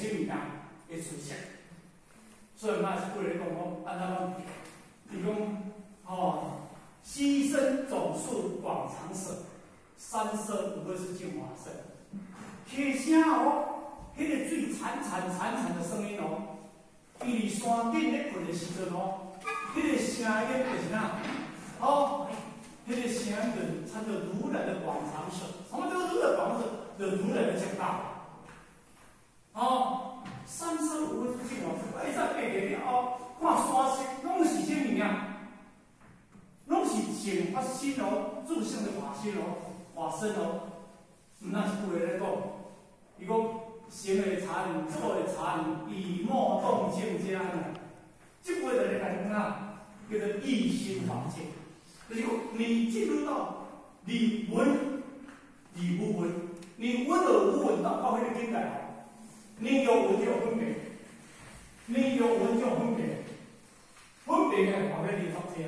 啥物件会出现。所以嘛是为了讲讲，安怎讲？伊讲牺牲总是广长舌，三舌不会是净华声。起声迄个水潺潺的声音伊伫山顶咧困的时阵迄个声音就是哪？迄个声音就参照如来的广长舌。什么叫如来广长舌？就如来的讲道。三声不会是净华声。哎，在背地了看山势，拢是啥物件？拢是显发心自性的法心法身那是故来咧讲，伊讲行为禅，坐为禅，以莫动静家呢。这句话就来讲叫做一心法界。就是你进入到你闻，你不闻，你闻而无闻到靠那个境界你有闻就有分别，你有闻就有分别，分别的跑在你中间。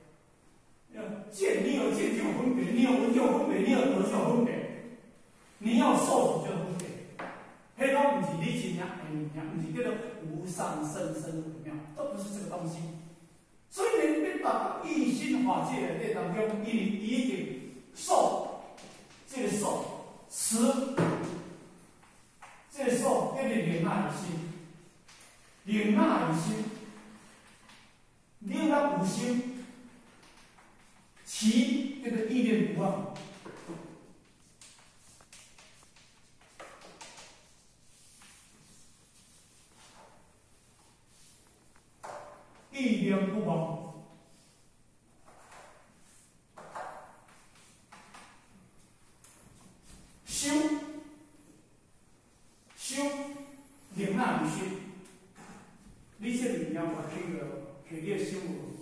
见你有见就有分别，你有闻就有分别，你有得就有分别，你要受就有分别。黑都不是你真正爱物件，不是叫做无上甚深微妙，都不是这个东西。所以你到一心法界的这当中，一定受这个受持，这个受叫做忍耐心，忍耐心，忍到无心。其这个意念不忘，意念不忘，修忍耐不修，你这里面把这个修。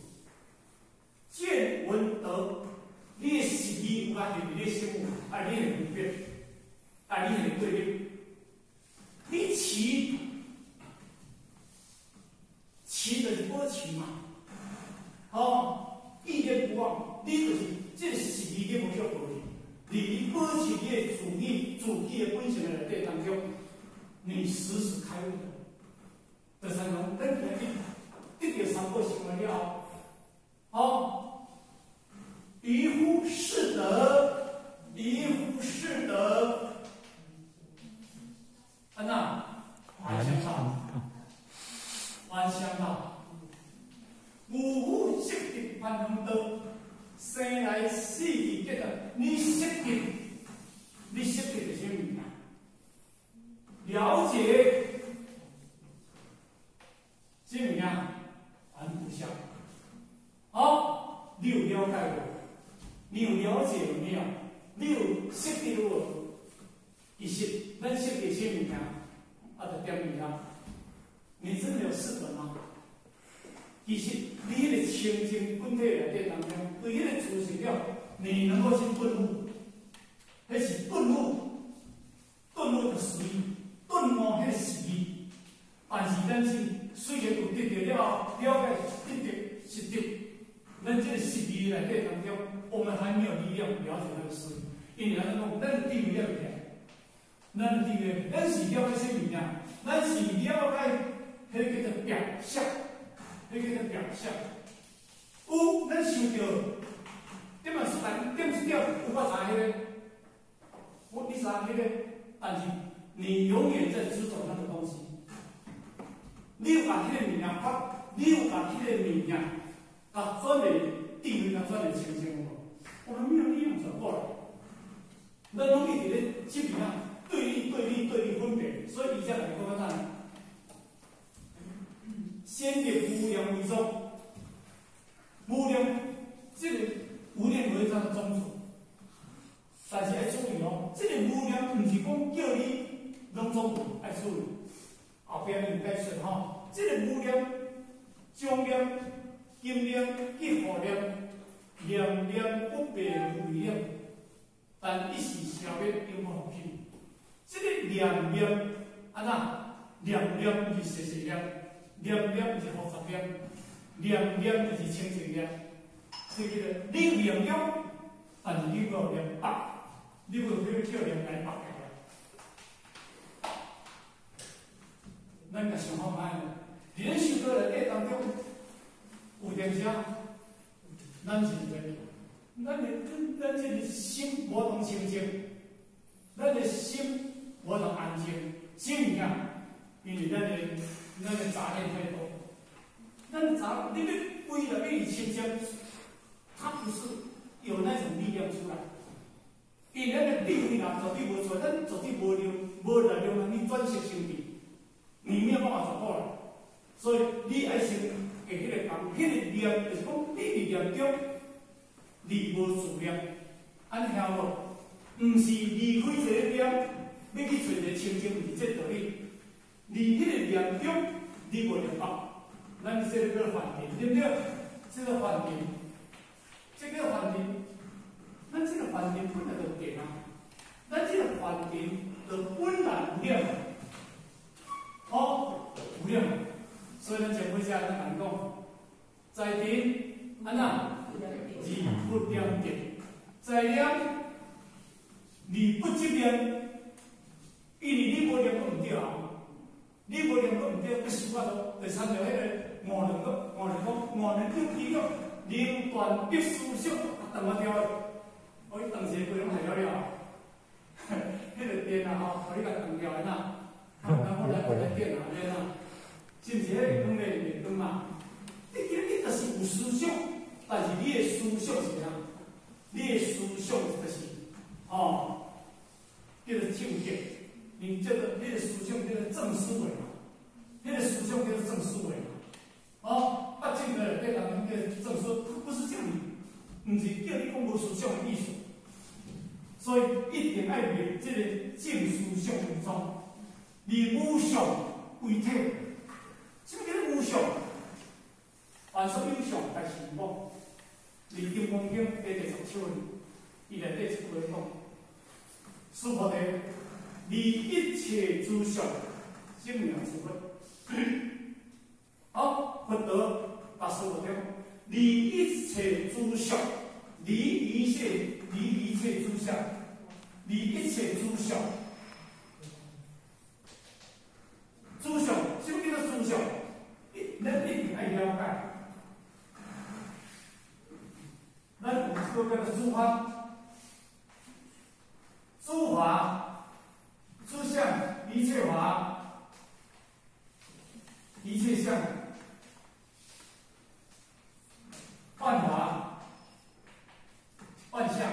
见闻得，你的习义有关系，你的心有，你的分别，你的对立，你持就是保持嘛，意念不忘，你就是这习义你无少保持，你保持你的自己的本性的内底当中，你时时开悟的，就是讲，咱今日得到三宝成为了于乎是德，于乎是德，安娜，还相道，还相道，无乎识得万能德，生来死去结的，你识得的什么呀？了解什么呀？还不像。你有了解过？你有了解有没有？你有识得无？其实，咱识得些物件，就点名啦。你真的有识得吗？其实，你迄个清净本体内底当中，对迄个自性了，你能够去顿悟，那是顿悟，顿悟的实义，顿悟迄个实义。但是，咱是虽然有得到了了解得到识得。咱这个实义内底当中，我们还没有力量了解那个实义，因为咱讲，咱地位了解，咱地位，咱是了解什么呀？咱是了解迄个叫做表象，迄个叫做表象。有咱想到，点啊是但点是点，有法查迄个，你查迄个，但是你永远在执着那个东西，你有把迄个物件发，你有把迄个物件。转的地位转的清净我们没有利用转过来。咱拢一直咧这边对立分别，所以以下来讲到哪里？先以无量为宗，无量这个无量为它的宗旨，但是要注意这个无量不是讲叫你拢总要注意，后边你该说这个无量将量。金量、结合量、量量不变无量，但一时消灭永无去。这个量量安那？量量不是实量，量量不是复杂量，量量就是清净量。所以叫做你量量，但是你无量白，你无叫量来白咱个想好歹了。伫咱修道内底当中，有点啥？咱是咱这个心无同清净，咱的心无同安静，什物件？因为咱的杂念太多，咱杂你要为了要清净，它不是有那种力量出来。因为咱的定力啦，绝对无出来，咱绝对无力量让你转识生命，你没有办法做好啦。所以你爱先给迄个讲，迄个念就是讲你伫念中，你无自念，安尼晓无？毋是离开这个念，要去找一个清净，毋是这道理。离迄个念中，你无念法，咱这个叫梵定，对不对？这个梵定，这个梵定，咱这个梵定本来就定啊，咱这个梵定就本来有念，好有念。所以咱前几只咱讲在定安那而不念定，在念而不执念，因为你无念都唔对啊，你无念都唔对，不是我都第三条迄个五伦中其中灵断必思想，当我掉，我一当时规拢系了了，迄个电啊吼，互你甲当掉的呐，然后来回来电啊，安尼呐。是毋是迄个光的面光嘛？你就是有思想，但是你的思想是啥？你的思想就是叫做正见，你这个你的思想叫做正思维嘛，你的思想叫做正思维嘛。正的对当中叫正思，不是叫你，毋是叫你讲无思想的意思。所以一定爱明这个正思想当中，以无想为体。什么叫做无常？凡所有常，但是无。《金刚经》第17文，伊内底一句讲：师菩提，离一切诸相，性命之佛。好，佛陀把师菩提讲：离一切诸相，离一切诸相，离一切诸相。诸相，什么叫做诸相？咱一定爱了解。咱有一个叫做诸法，诸法、诸相、一切法、一切相、万法、万象。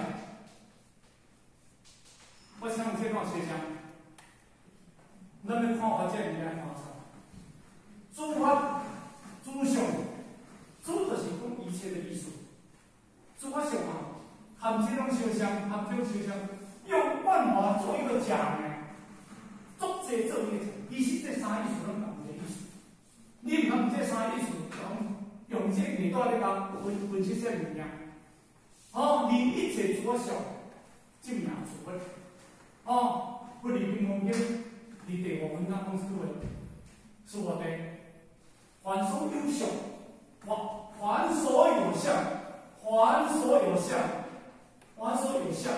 我想这段学相，咱们看法这里来看啥？诸法、诸相，诸就是讲一切的意思。诸法相啊，含这种相相，含这种相相，用万法做一个假名，作这做那，其实这三意思拢同一个意思。你唔通这三意思用这耳朵咧讲分析这物件，离一切诸法相，证明诸佛。不离金刚经，离第5文当中说的，是我的凡所有相，凡所有相。凡所有相，凡所有相，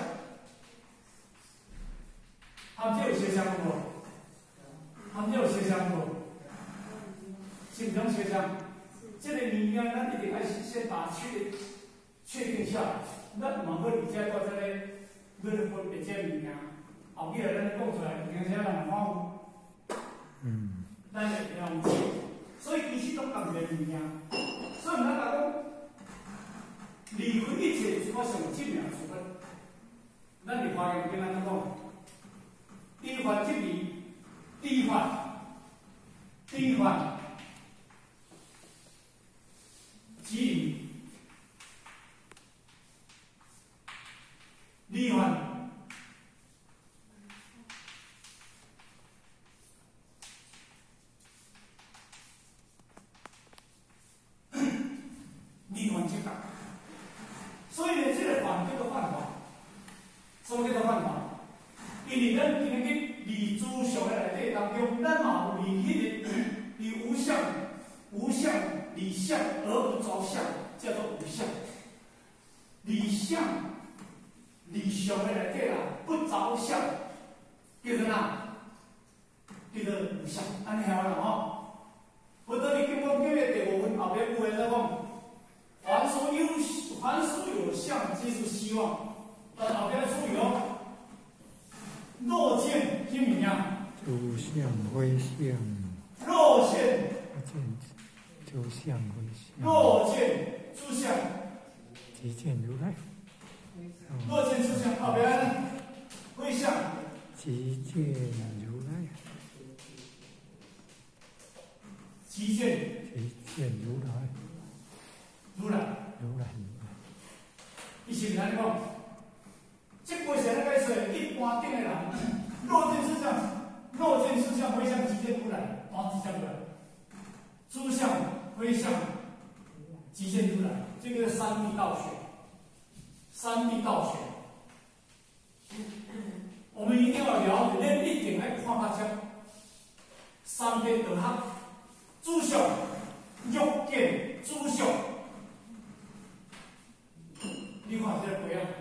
含这有些相无？含这有些相无？是不是些相？这个物件咱一定爱先把确定下来，咱唔好理解到这个，你分别这物件，后日咱讲出来，有些人看有，咱就要用记，所以其实拢同一个物件，所以咱讲。离开一切诸法相，证明诸佛。咱伫华严经安怎讲？依法即离，依法即离，离法。离法即法。所以呢，这个法叫做犯法。什么叫做犯法？因为咱今日离诸相的内底当中，咱嘛有离迄个离无相离相而不着相，叫做无相。离相离相的内底啦，不着相，叫做哪？ 叫做无相，安尼晓啦吼。佛道的经文经的第5分后边有诶在讲，凡所有相，皆是希望。但后边注意哦，若见什么呀？ 诸相非相。 若见诸相非相。 若见诸相， 即见如来。 若见诸相后边非相， 即见如来。 即见如来。 如来。伊是安尼讲，即句是安尼说，一般顶的人，若见诸相，非相，即见如来，即见如来。诸相非相，即见如来，这个是三谛道学。我们一定要了解，咱一定要看到这三边道学，诸相、欲见诸相。你看这个规啊，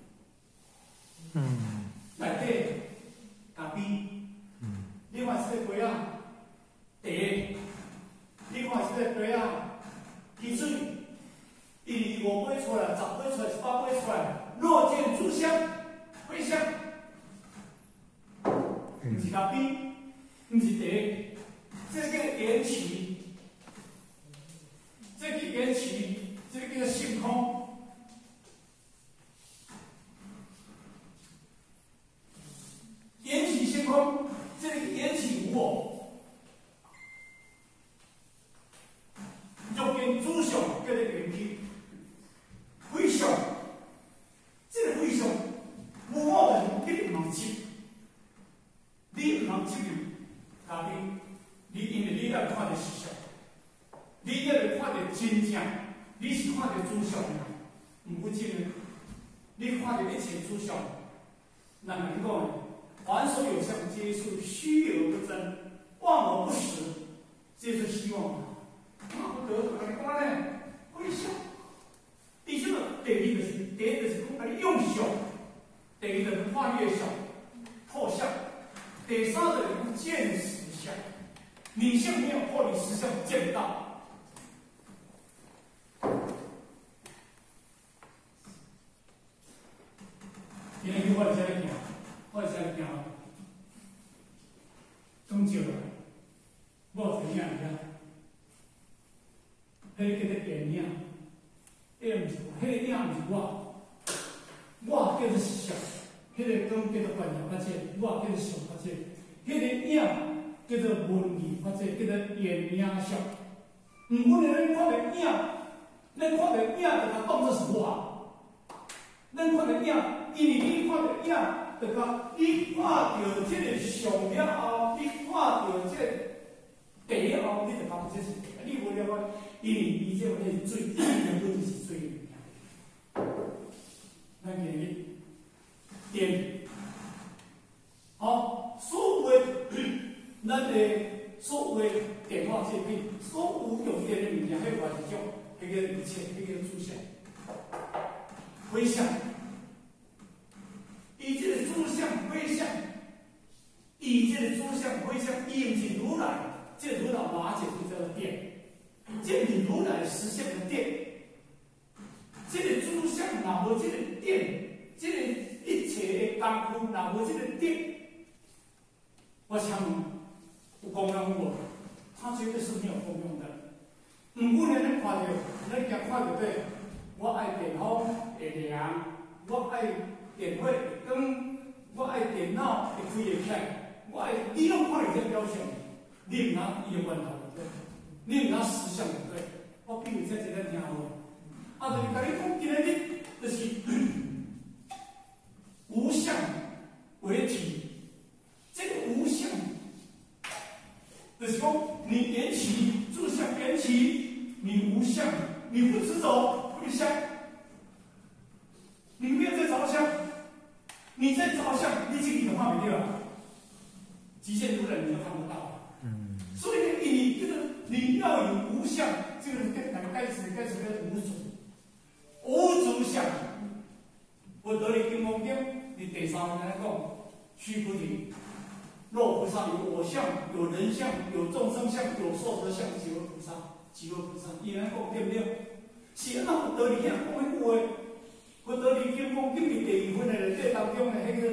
内底加 B， 你看这个规啊，第一，你看这个规啊，汽水，1、2、5杯出来，10杯出来，18杯出来，若见诸相非相，不是加 B， 不是第一，这个缘起，这个叫性空。缘起性空，这个缘起无我，欲见诸相叫做缘起，非相，这个非相无我的人一定唔执，你唔通执入下边，你因为你要看到实相，你要看到真相，你是看到诸相的，唔不执的，你看到一切诸相，那能够。凡所有相，皆是虚而不真，妄而不实，这是希望。那不得怎么讲呢？非相。第这个第一就是讲你用相，第二就是跨越相、破相，第三个就是见实相。你相没有破，你实相见不到。今天我在这里讲。我是讲，终究啊，我怎样呀？迄个叫做电影，迄毋是我，迄个影毋是我叫做相，迄个讲叫做观念发展，我叫做相发展，迄个影叫做文艺发展，叫做电影相。毋过咱看到影，咱看到影就甲当作是我，咱看到影，因为你看到影。就讲，你看到这个相了后，你看到这个地后，你就讲这是地，你无了解，因为伊这个是水，根本就是水的物件。咱今日电，所有咱的所有电话设备，所有用电的物件，迄个是种，迄个一切，迄个出现，回想。以这个诸相非相，以这个诸相非相，伊毋是如来，这如来马解就叫做电，这是如来实现的电。这个诸相若无这个电，这个一切的功夫若无这个电，我想有功用无？它绝对是没有功用的。毋过呢，咱看到，咱今看到对，我爱电风会凉，我爱。电火会光，我爱电脑会开会起来，我爱你拢看到这表象，你毋拿伊的源头对，你毋拿实相对。我比如这一个听好无？就是甲你讲，今日你就是无相为体，这个无相，就是讲你缘起，诸相缘起，你无相，你不执着非相，你没有在着相。你在着相，你这个就看不到了，极限如来你就看不到。所以你这个你要有无相，这个该是无主，无主相。佛道的经文中，你第3分来讲，须菩提，若菩萨，有我相，有人相，有众生相，有寿者相，几位菩萨，几位菩萨，伊安讲对不对？是安怎道理遐讲迄句话？佛道理经讲，今日第二份的内底当中的迄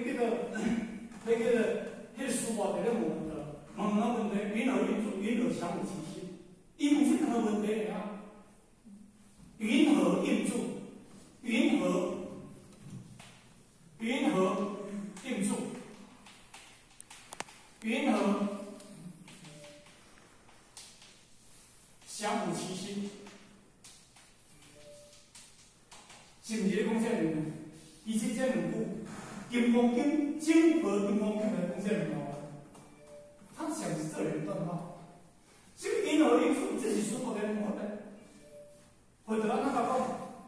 个师傅在咧问个问题，云何运作？云何降伏其心？伊问这两个问题啊，云何应住？云何应住？云何降伏其心？是毋是咧讲这两个？伊即这两句，金刚经正佛金刚经来讲这两个，他想是这两段话。这个因何应住？这是师父在问的。或者安怎讲？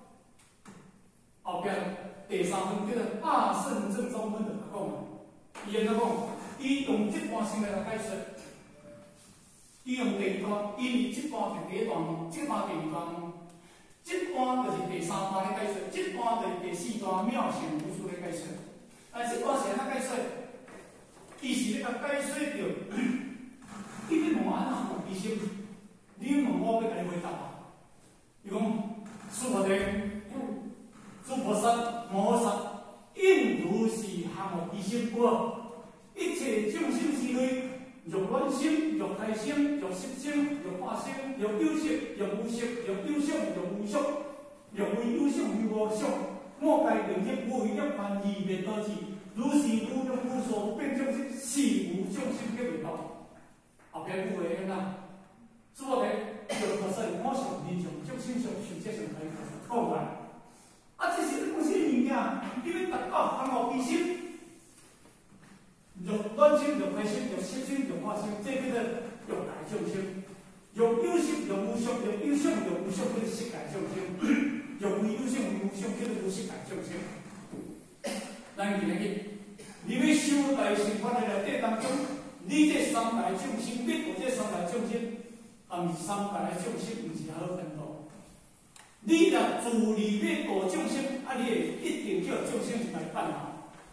后边第三分叫做大圣正中分就讲啊，伊安怎讲？伊用这段先来解说，伊用第二段，因为这段是第一段，这段第二段。这段就是第三段咧解说，这段就是第四段妙显无数咧解说。但这段是安怎解说？伊是咧甲解说着，伊咧问安怎降伏其心？你问我要甲你回答啊？伊讲诸佛殿，诸菩萨摩诃萨，应如是降伏其心故。一切众生之类，欲乱心，欲开心，欲失心，欲化心，欲有色，欲无色，欲有相，欲无相，欲为有相，欲无相。我该令业无为业犯而灭道之，如是无用无所变众生，是无众生皆为道。后边句话安怎？诸佛殿，欲菩萨我上人上，众生上，寿者上来讲来。啊，这是讲些物件，你要达到降伏其心。欲乱心，欲开心，欲失心，欲化心，这叫做欲界众生；欲有色，欲无色，欲有相，欲无相，叫做色界众生；欲为有相，为无相，叫做无色界众生。咱今日，你要修大乘法的内底当中，你这三大众生，你或这三大众生，啊，毋是三大众生，毋是好分道。你若自利要度众生，啊，你会一定叫众生来办好。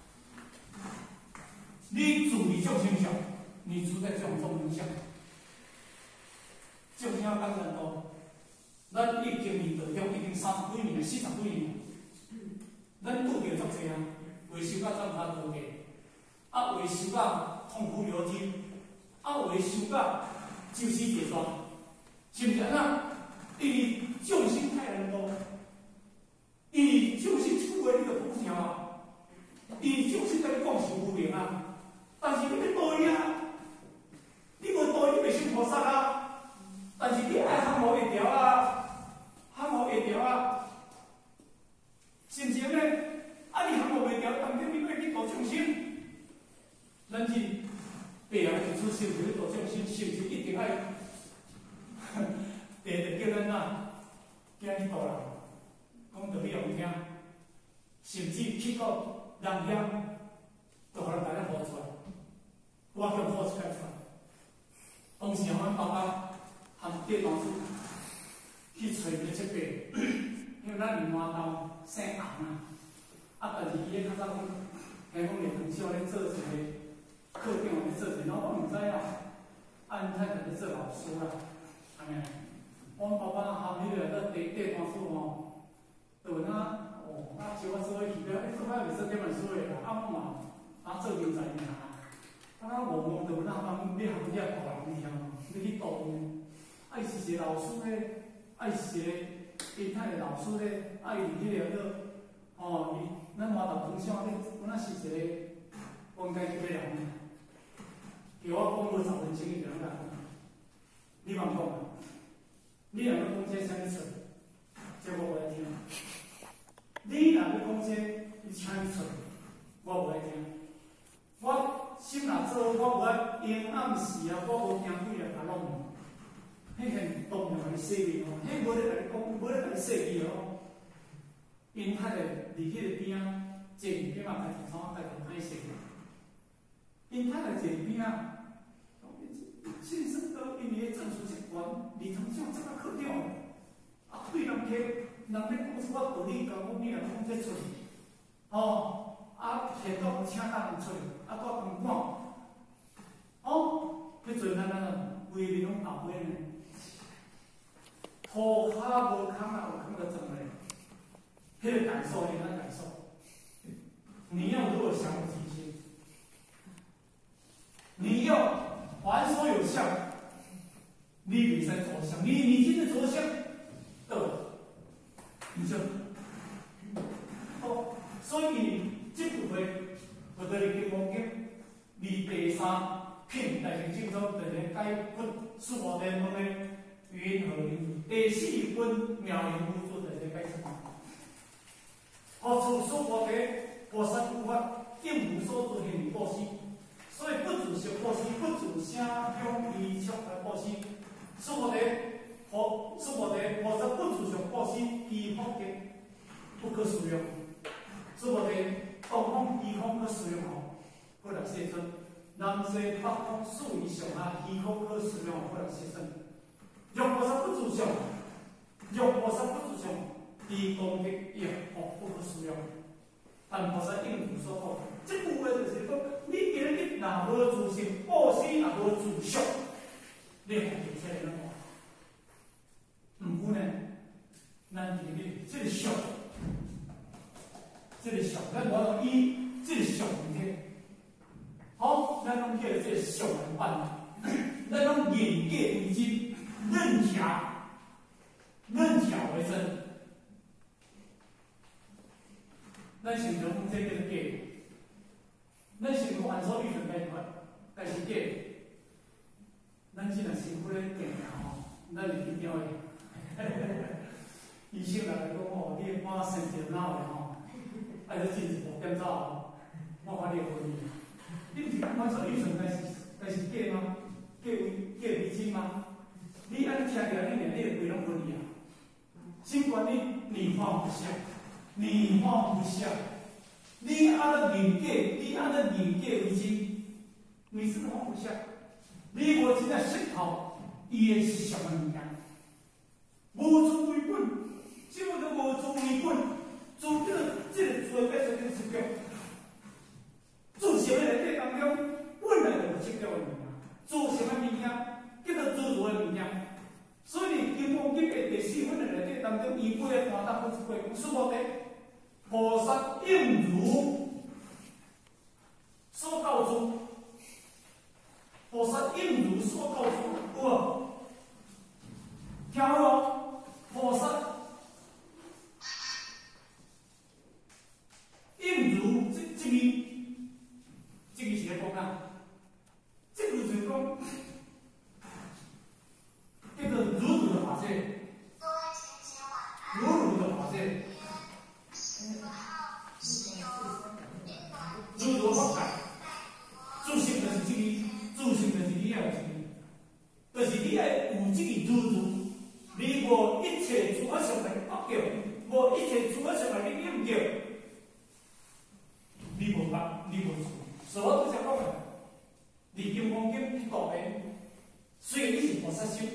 你自利众生相，你处在这种众生相，众生当然多。咱已经面对中已经30几年、40几年，咱拄着足济啊，维修到怎下多个，啊维修到痛苦流涕，啊维修到就死结束，是毋是安因为众生太难多，因为众生出话你就不听啊，因为众生甲你讲是无明啊。但是你要道伊啊，你无道伊，你袂成菩萨啊。但是你爱降伏会调啊，降伏会调啊，是毋是呢？啊，你降伏袂调，当中你要去度众生，咱是白人提出是毋是去度众生，是毋是一定爱？第一叫咱叫咱去度人，讲道理有听，甚至去到人遐，就互人大家好出来。我叫好出来出来。当时阮爸爸含爹当初去找一个设备，因为咱棉花豆生红啊，但是伊咧较早讲，听讲连从小咧做一个课长咧做一个，我毋知啊，因太太咧做老师啦，安尼。阮爸爸含迄个个地当初吼，就那招我做伙去了，做伙袂说这本书的啦，我嘛做人才尔。我就那帮你行业大人听，你去度呢？啊，伊是一个老师咧，啊，伊是一个因太的老师咧，啊，伊迄个伊咱麻豆中小咧，本来是一个官阶级的人，叫我讲无10分钟伊就能讲，你莫讲啊，你若要讲这啥物事，这我袂听。你若要讲这，你请你出，我袂听。我心若做，我无爱阴暗时啊，我无惊鬼来甲弄。迄个当然来说明哦，迄无咧来讲，无咧来说明哦。因太太伫迄个边啊，坐伫边嘛，家己创家己歹势。因太太坐伫边啊，先生都因为证书一关，儿童上这个课长，啊，对人客，人咧讲出我道理，甲我你若讲这出去，啊，现在请人出去，啊，我讲迄阵咱规面拢后尾呢，涂骹无空啊，有空就装嘞。迄个感受，你看感受。你要如果想有极限，你要还所有相，你袂使着相，你今天着相，对吧？你就好，所以这部分我哋嘅光景，你第三品大成正宗，就係解決諸佛天門嘅云和靈。第四品妙靈無主，就係解什麼？好處諸佛嘅菩薩無法應無所住行布施，所以不自食布施，不自聲香衣食來布施。諸佛嘅菩薩不自食布施，衣服嘅不可使用。諸佛嘅東方衣服可使用後，不能攝尊。南西北方數以上啊，衣服可使用不能攝尊。若菩薩不自食，衣服嘅衣服不可使用。但菩薩應如所講，這部分就是講，你今日若無自性布施，若無自食，你係唔使咁講。唔過呢，咱今日這個相，咱我以這個相嘅，好，咱攏叫這個相人辦，咱攏眼界為真，刃巧為真。咱先從這個假，咱先從按所預存來看，但是假，咱只能辛苦咧假吼，咱是一定要。醫生來講吼，你看神經腦的吼，愛要進一步檢查吼，我看你有問題。你唔是按所預存該是假嗎？假為真嗎？你按聽起來，你就規攏問題啊。儘管你放不下。你放不下，你按照人格為真，你真放不下。你無真正識透，伊個是什麼物件？無自為本，什麼叫無自為本？自這個做解釋就是講，自性嘅內底當中，本來就有執着嘅物件，做什麼物件叫做自如嘅物件。所以《金剛經》嘅第四品嘅內底當中，伊每個大德不是會說無的。菩薩應如所教諸，菩薩應如所教諸，有無？聽無？菩薩應如這個是咧講啊，這個就是講叫做如如的法界，如如的法界。如如法界，自性就是這個，自性就是你要有這個，就是你要有這個如如，你無一切諸法上來發叫，無一切諸法上來應叫，你無法，你無做。所以我拄則講嘅，你金剛經一道嘅，雖然你是菩薩修，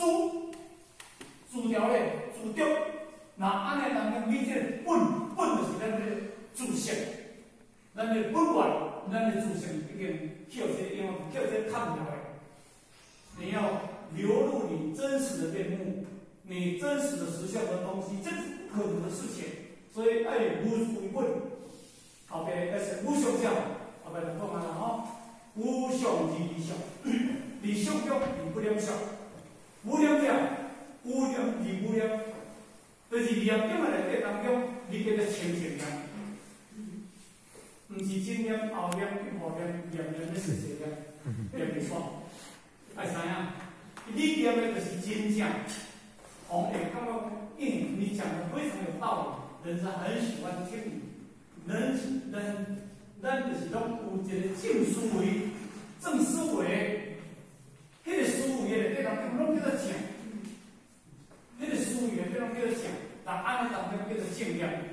自條咧，自着，那安尼當中你這本就是咱嘅自性。咱的本源，咱的自性已經跳這看了的，你要流露你真實的面目，你真實的實相的東西，這是不可能的事情。所以要無自為本，後邊那是無相相，後邊就講完了哈，無相即理相，理相中理不了相，無了相，無了理無了，就是念經的內底當中，你叫做清淨念。唔是前念、後念、後念、念念的事情咧，念袂錯。愛知影，你念的就是真正，紅會感覺，你講的非常有道理，人是很喜歡聽你。人就是講有一個正思維，迄個思維咧，對人講攏叫做正，迄個思維咧，對人叫做正，但安尼當中叫做正念。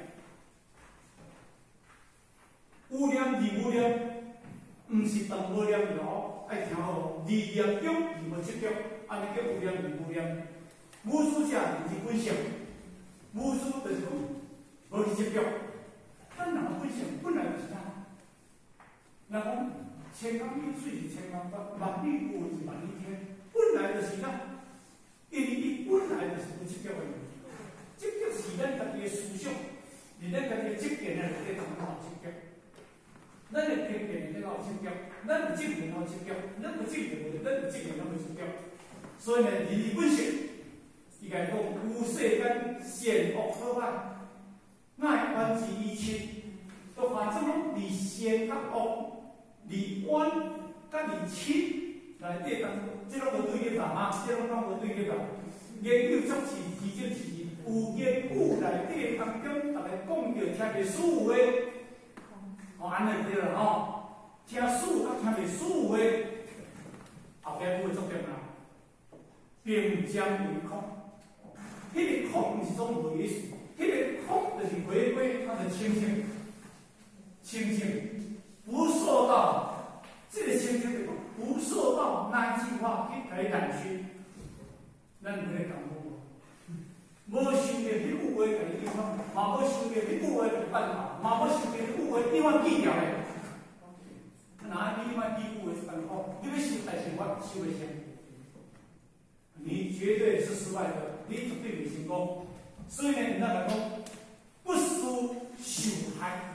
有念而無念，唔是當無念咯，愛聽好。念中而無執着，安尼叫有念而無念。無主者就是本性，無主就是講無去執着。咱人本性本來就是咱。人講千方米水是千方百，万里无是万里天。本来就是咱，因为伊本来就是有积极的，积极是咱家己的思想，是咱家己的积极的内底当中有积极。咱的偏见内底有积极，咱有正面有积极，咱有正面咱有正面咱有积极。所以呢，理本性，伊甲讲有世间善恶好歹，爱观之以亲。就反正讲离善甲恶，离冤甲离亲内底当中，即拢无对立法嘛，即拢讲无对立法。研究作是提证是有研究内底当中，逐个讲着听袂舒服的，安尼对啦吼，听舒甲听袂舒服的，后壁有个重点啦，并将为空。迄个空毋是种无意思，迄个空就是回归它的清净。清净不受到这个清净的不受到那句话来染熏，咱唔咧讲无，无想着迄句话来地方，嘛无想着迄句话来办法，嘛无想着迄句话点样记了嘞。哪你嘛记句话是办法，你要修大乘法修袂成，你绝对是失败的，你绝对袂成功。所以呢，人家来讲，不思受害。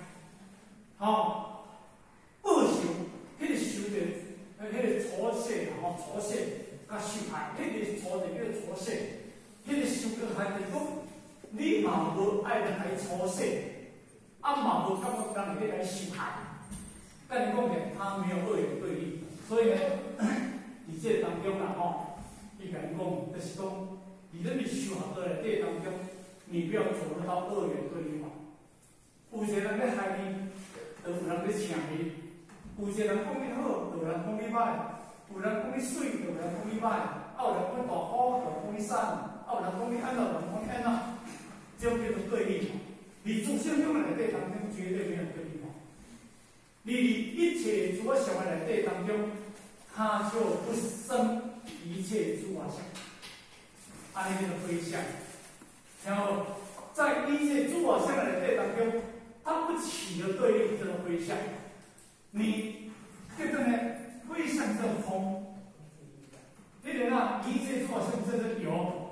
报仇，迄个仇着，迄个初世啦，初世甲受害，迄个初就叫做初世，迄个受个害就是讲，你嘛无爱来初世，嘛无感觉人哋来受害，但你讲嘅，他没有二元对立，所以呢，伫这当中啦，伊甲你讲，就是讲，伫咱哋修学的内底当中，你不要走入到二元对立嘛，有些人咧害你。有人咧请你，有一个人讲你好，有人讲你歹；有人讲你水，有人讲你歹；有人讲大好，有人讲你散；有人讲你安怎，有人讲你安怎，这种叫做对立。你主相中内底当中绝对没有对立嘛。你一切诸法相的内底当中，它就不生一切诸法相，安尼叫做非相。然后在一切诸法相的内底当中。它不起的对立，叫做非相。你这个呢，非相叫空。这个呢，一切诸法相叫做有。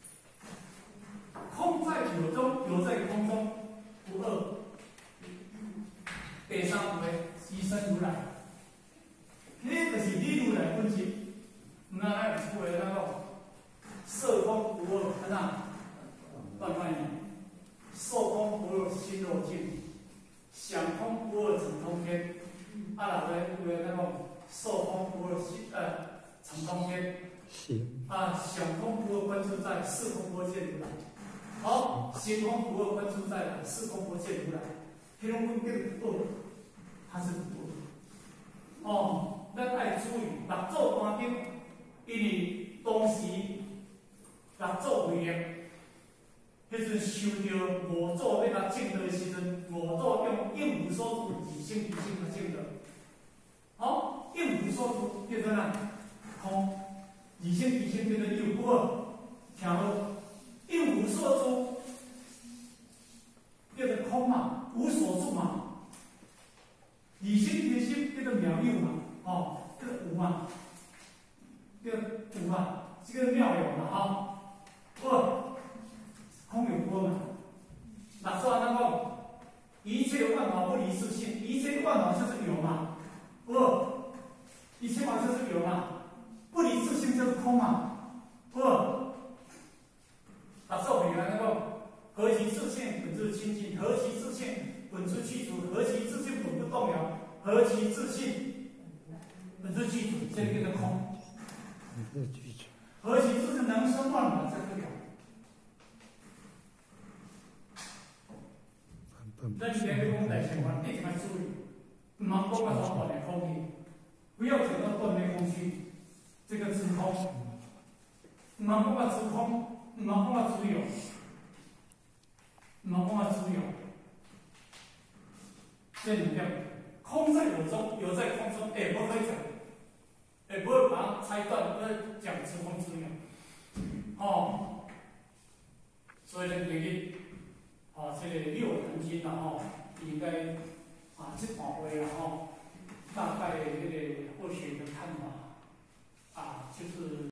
空在有中，有在空中，不二。第三步的即生如来，这就是你如来本质。唔那咱有句话那个色空不二，安怎？慢慢念。受空不二心若净，想空不二成空天。然后有那个受空不二心成空天。想空不二观自在，事空不二见如来。好，行空不二观自在，事空不二见如来。迄种分别不二，它是不二。咱爱注意六祖观经，因为当时六祖为业。迄阵受到五祖要甲证道的时阵，五祖用应无所住自性其性来证道。应无所住叫做哪？空，自性其性叫做有不二。听好，应无所住叫做空嘛，无所住嘛。自性其性叫做妙有嘛，叫做无嘛，叫无嘛，这个妙有嘛，不二。空有不二嘛？哪说安怎讲？一切万法不离自性，一切万法就是有嘛？不二，一切万法就是有嘛？不离自性就是空嘛？不二。哪说比如安怎讲？何其自性本自清净，何其自性本自具足，何其自性本不动摇，何其自性本自具足，这个叫做空。何其自性能生万法，这不了。咱今天讲大乘法，一定要注意，唔好讲个说锻炼空气，不要讲到锻炼空气，这个自空，唔好讲个自空，唔好讲个自有，唔好讲个自有，这两点，空在有中，有在空中，也不会讲，也不会把它拆断，要讲自空自有，所以呢，建议。这个六坛经啦，应该这段话啦， 大概那个或许的看法啊，就是。